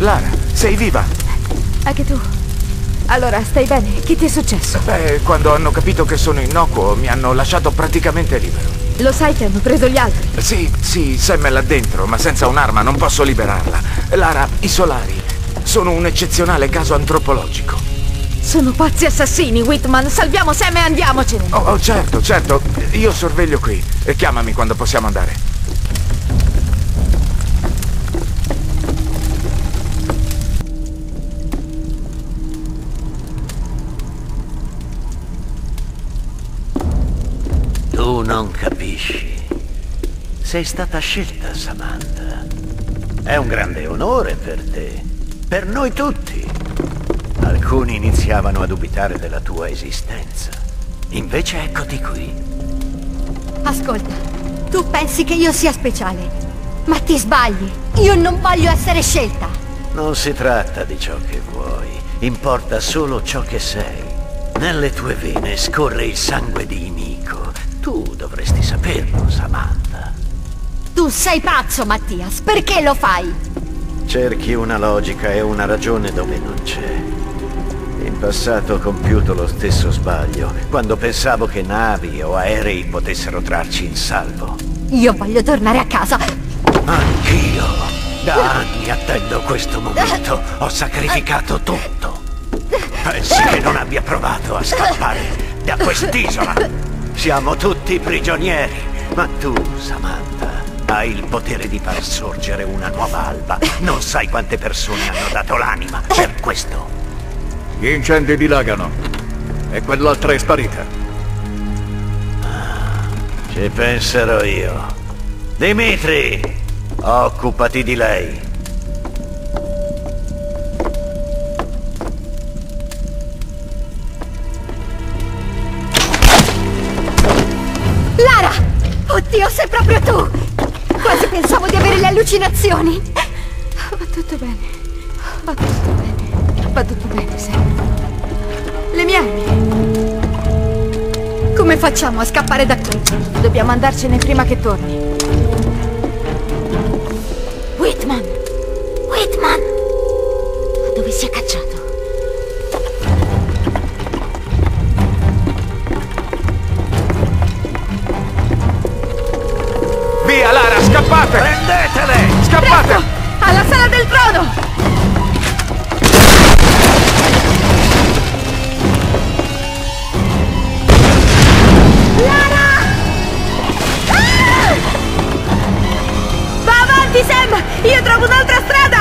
Lara, sei viva? Anche tu. Allora, stai bene? Che ti è successo? Beh, quando hanno capito che sono innocuo, mi hanno lasciato praticamente libero. Lo sai che hanno preso gli altri? Sì, Sam è là dentro, ma senza un'arma non posso liberarla. Lara, i solari sono un eccezionale caso antropologico. Sono pazzi assassini, Whitman. Salviamo Sam e andiamocene. Oh, certo. Io sorveglio qui. E chiamami quando possiamo andare. Tu non capisci. Sei stata scelta, Samantha. È un grande onore per te. Per noi tutti. Alcuni iniziavano a dubitare della tua esistenza. Invece eccoti qui. Ascolta, tu pensi che io sia speciale, ma ti sbagli. Io non voglio essere scelta. Non si tratta di ciò che vuoi. Importa solo ciò che sei. Nelle tue vene scorre il sangue di Miko. Tu dovresti saperlo, Samantha. Tu sei pazzo, Mattias. Perché lo fai? Cerchi una logica e una ragione dove non c'è. In passato ho compiuto lo stesso sbaglio, quando pensavo che navi o aerei potessero trarci in salvo. Io voglio tornare a casa. Anch'io. Da anni attendo questo momento. Ho sacrificato tutto. Pensi che non abbia provato a scappare da quest'isola? Siamo tutti prigionieri, ma tu, Samantha, hai il potere di far sorgere una nuova alba. Non sai quante persone hanno dato l'anima per questo. Gli incendi dilagano e quell'altra è sparita. Ci penserò io. Dimitri, occupati di lei. Lara! Oddio, sei proprio tu! Quasi pensavo di avere le allucinazioni. Va tutto bene. Va tutto bene. Va tutto bene, Sam. Le mie armi. Come facciamo a scappare da qui? Dobbiamo andarcene prima che torni. Whitman! Whitman! Ma dove si è cacciato? Via, Lara, scappate! Prendetele! Scappate! Presto! Alla sala del trono! Lara! Va avanti, Sam! Io trovo un'altra strada!